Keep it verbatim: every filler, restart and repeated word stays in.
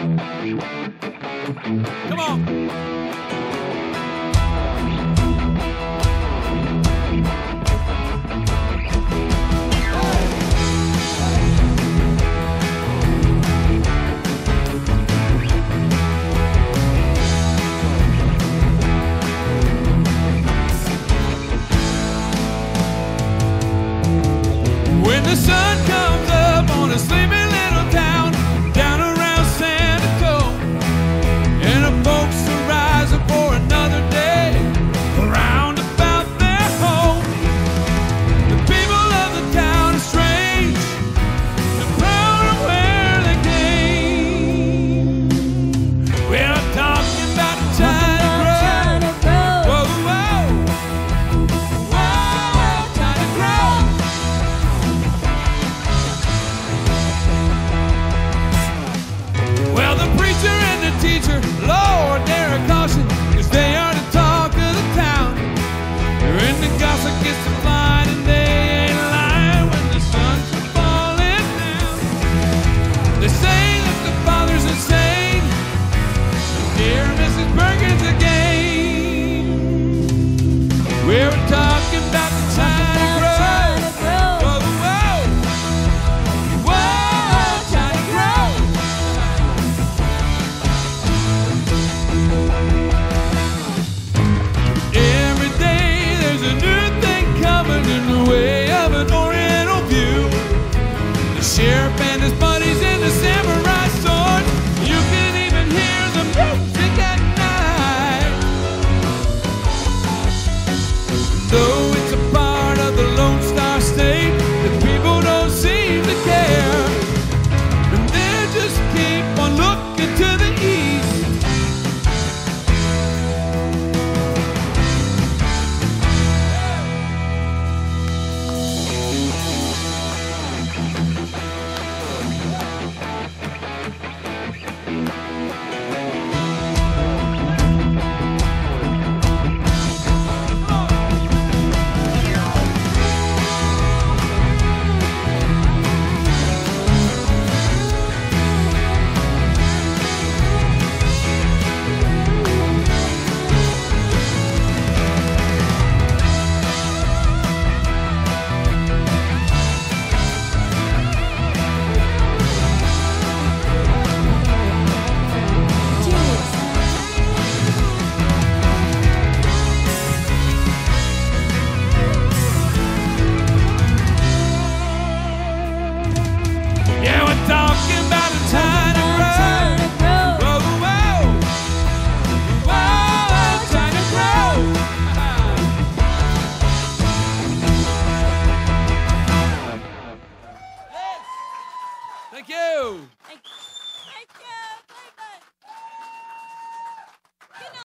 Come on. When the sun comes up on a sleepy little town down around San Antonio, and the folks are rising for another day around about their home, the people of the town are strange and proud of where they came. Well, I'm talking about the China Grove. Whoa, whoa, whoa, China Grove. Well, the preacher and the teacher, Lord, they're a caution, 'cause they are the talk of the town. And the gossip gets to flying, and they ain't lying when the sun's falling down. They say that the father's insane, dear Missus Perkins again. We're talking about the China Grove. Whoa, whoa, whoa, China Grove. Every day there's a new thing coming in the way of an oriental view. The sheriff and his buddies and the samurai sword. You can even hear the music at night. Though it's a part of the Lone Star State, the people don't seem to care. And they just keep on looking to the east. Yeah, we're talking about a China Grove. Whoa, whoa, whoa, China Grove. Thank you. Thank you.